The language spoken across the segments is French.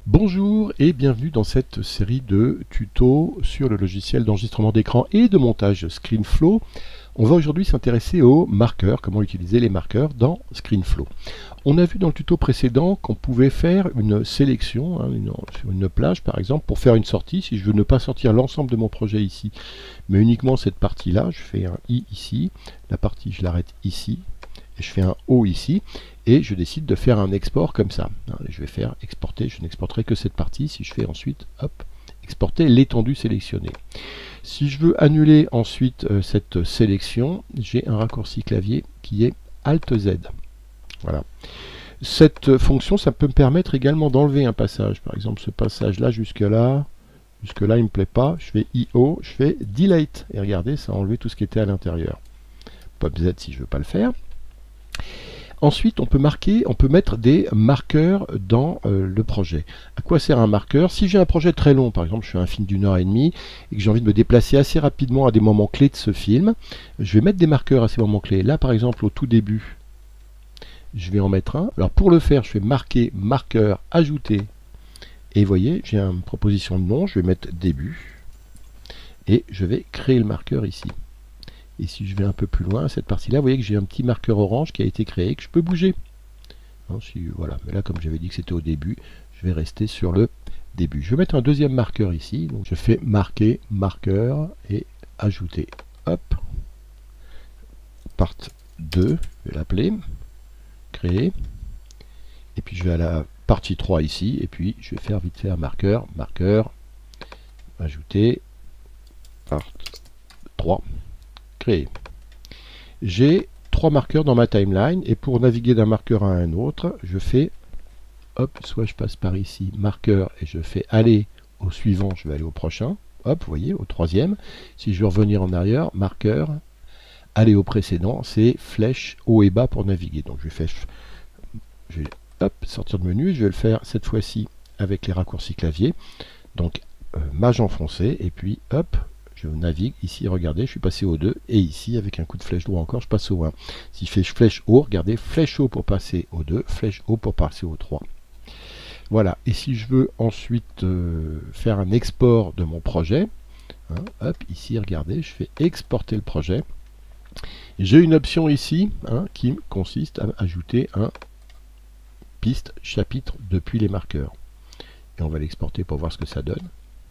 Bonjour et bienvenue dans cette série de tutos sur le logiciel d'enregistrement d'écran et de montage ScreenFlow. On va aujourd'hui s'intéresser aux marqueurs, comment utiliser les marqueurs dans ScreenFlow. On a vu dans le tuto précédent qu'on pouvait faire une sélection sur une plage par exemple pour faire une sortie. Si je veux ne pas sortir l'ensemble de mon projet ici, mais uniquement cette partie-là, je fais un I ici, la partie je l'arrête ici, et je fais un O ici, et je décide de faire un export comme ça. Je vais faire exporter, je n'exporterai que cette partie. Si je fais ensuite, hop, exporter l'étendue sélectionnée. Si je veux annuler ensuite cette sélection, j'ai un raccourci clavier qui est Alt Z. Voilà. Cette fonction, ça peut me permettre également d'enlever un passage. Par exemple, ce passage-là jusque-là, il ne me plaît pas. Je fais IO, je fais Delete. Et regardez, ça a enlevé tout ce qui était à l'intérieur. Pop Z si je ne veux pas le faire. Ensuite, on peut mettre des marqueurs dans le projet. À quoi sert un marqueur? Si j'ai un projet très long, par exemple, je fais un film d'1 heure et demie et que j'ai envie de me déplacer assez rapidement à des moments clés de ce film, je vais mettre des marqueurs à ces moments clés. Là, par exemple, au tout début, je vais en mettre un. Alors, pour le faire, je fais marquer, marqueur, ajouter. Et vous voyez, j'ai une proposition de nom, je vais mettre début. Et je vais créer le marqueur ici. Et si je vais un peu plus loin, cette partie-là, vous voyez que j'ai un petit marqueur orange qui a été créé, que je peux bouger. Voilà. Mais là, comme j'avais dit que c'était au début, je vais rester sur le début. Je vais mettre un deuxième marqueur ici. Donc je fais marquer, marqueur et ajouter. Hop. Part 2, je vais l'appeler. Créer. Et puis je vais à la partie 3 ici. Et puis je vais faire vite fait un marqueur, marqueur, ajouter. Part 3. Créer. J'ai 3 marqueurs dans ma timeline et pour naviguer d'un marqueur à un autre, je fais hop, soit je passe par ici, marqueur, et je fais aller au suivant, je vais aller au prochain, hop, vous voyez, au troisième. Si je veux revenir en arrière, marqueur, aller au précédent, c'est flèche haut et bas pour naviguer. Donc je vais hop, sortir de menu, je vais le faire cette fois-ci avec les raccourcis clavier. Donc maj enfoncé, et puis hop, je navigue ici, regardez, je suis passé au 2, et ici, avec un coup de flèche droit encore, je passe au 1. Si je fais flèche haut, regardez, flèche haut pour passer au 2, flèche haut pour passer au 3. Voilà, et si je veux ensuite faire un export de mon projet, hop, ici, regardez, je fais exporter le projet. J'ai une option ici qui consiste à ajouter un piste chapitre depuis les marqueurs. Et on va l'exporter pour voir ce que ça donne.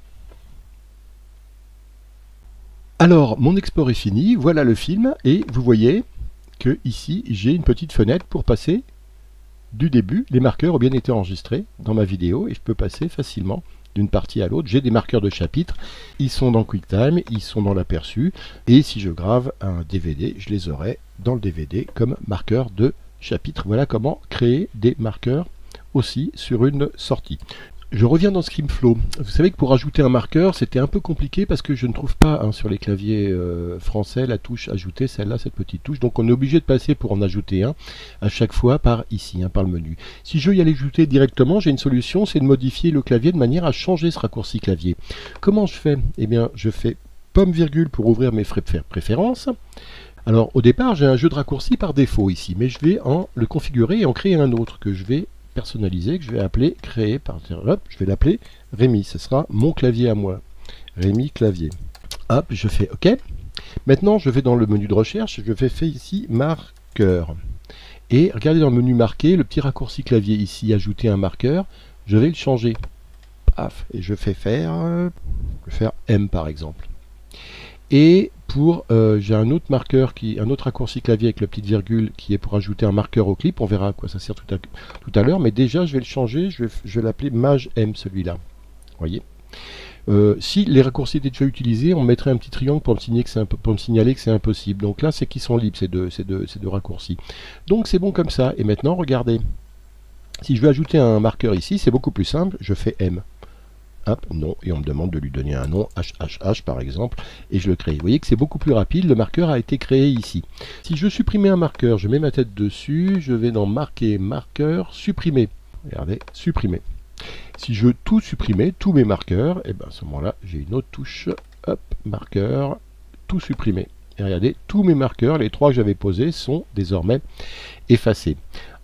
Alors, mon export est fini, voilà le film, et vous voyez que ici, j'ai une petite fenêtre pour passer du début. Les marqueurs ont bien été enregistrés dans ma vidéo, et je peux passer facilement d'une partie à l'autre. J'ai des marqueurs de chapitre, ils sont dans QuickTime, ils sont dans l'aperçu, et si je grave un DVD, je les aurai dans le DVD comme marqueurs de chapitre. Voilà comment créer des marqueurs aussi sur une sortie. Je reviens dans ScreenFlow. Vous savez que pour ajouter un marqueur, c'était un peu compliqué parce que je ne trouve pas sur les claviers français la touche ajouter, celle-là, cette petite touche. Donc on est obligé de passer pour en ajouter un à chaque fois par ici, par le menu. Si je veux y aller ajouter directement, j'ai une solution, c'est de modifier le clavier de manière à changer ce raccourci clavier. Comment je fais? Eh bien, je fais pomme virgule pour ouvrir mes préférences. Alors au départ, j'ai un jeu de raccourcis par défaut ici, mais je vais le configurer et en créer un autre que je vais personnalisé, que je vais appeler créer par hop, je vais l'appeler Rémi, ce sera mon clavier à moi, Rémi clavier. Hop, je fais OK. Maintenant, je vais dans le menu de recherche, je vais faire ici marqueur. Et regardez dans le menu marqué, le petit raccourci clavier ici, ajouter un marqueur, je vais le changer. Paf, et je vais faire M par exemple. Et j'ai un autre marqueur, un autre raccourci clavier avec la petite virgule qui est pour ajouter un marqueur au clip. On verra à quoi ça sert tout à l'heure. Mais déjà, je vais le changer. Je vais l'appeler Maj M, celui-là. Voyez. Si les raccourcis étaient déjà utilisés, on mettrait un petit triangle pour me signaler que c'est impossible. Donc là, c'est qu'ils sont libres, ces deux raccourcis. Donc c'est bon comme ça. Et maintenant, regardez. Si je veux ajouter un marqueur ici, c'est beaucoup plus simple. Je fais M. Hop, non, et on me demande de lui donner un nom, HHH par exemple, et je le crée. Vous voyez que c'est beaucoup plus rapide, le marqueur a été créé ici. Si je veux supprimer un marqueur, je mets ma tête dessus, je vais dans marquer, marqueur, supprimer. Regardez, supprimer. Si je veux tout supprimer, tous mes marqueurs, et bien à ce moment-là, j'ai une autre touche, hop, marqueur, tout supprimer. Et regardez, tous mes marqueurs, les 3 que j'avais posés, sont désormais effacés.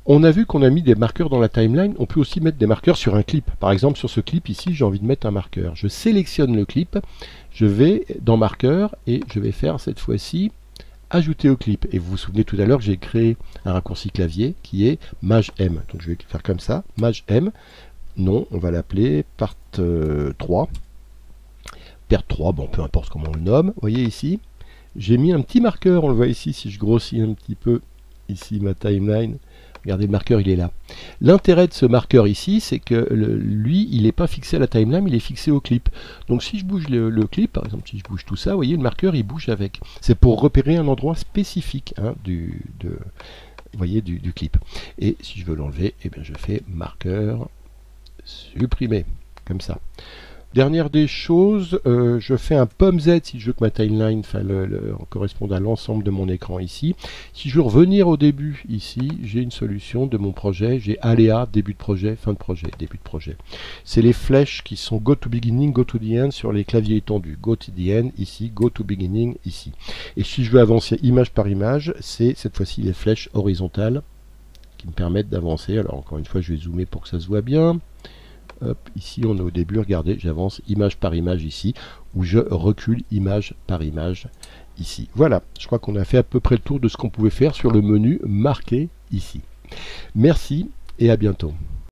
On a vu qu'on a mis des marqueurs dans la timeline, on peut aussi mettre des marqueurs sur un clip. Par exemple, sur ce clip ici, j'ai envie de mettre un marqueur. Je sélectionne le clip, je vais dans marqueur et je vais faire cette fois-ci ajouter au clip. Et vous vous souvenez tout à l'heure que j'ai créé un raccourci clavier qui est Maj M. Donc je vais faire comme ça, Maj M. Non, on va l'appeler part 3. Part 3, bon, peu importe comment on le nomme. Vous voyez ici, j'ai mis un petit marqueur, on le voit ici, si je grossis un petit peu ici ma timeline. Regardez, le marqueur, il est là. L'intérêt de ce marqueur ici, c'est que lui, il n'est pas fixé à la timeline, il est fixé au clip. Donc si je bouge le clip, par exemple, si je bouge tout ça, vous voyez, le marqueur, il bouge avec. C'est pour repérer un endroit spécifique vous voyez, du clip. Et si je veux l'enlever, eh bien, je fais marqueur, supprimer, comme ça. Dernière des choses, je fais un pomme Z si je veux que ma timeline corresponde à l'ensemble de mon écran ici. Si je veux revenir au début ici, j'ai une solution de mon projet. J'ai aléa, début de projet, fin de projet, début de projet. C'est les flèches qui sont go to beginning, go to the end sur les claviers étendus. Go to the end ici, go to beginning ici. Et si je veux avancer image par image, c'est cette fois-ci les flèches horizontales qui me permettent d'avancer. Alors encore une fois, je vais zoomer pour que ça se voit bien. Hop, ici on est au début, regardez, j'avance image par image ici, ou je recule image par image ici. Voilà, je crois qu'on a fait à peu près le tour de ce qu'on pouvait faire sur le menu marqué ici. Merci et à bientôt.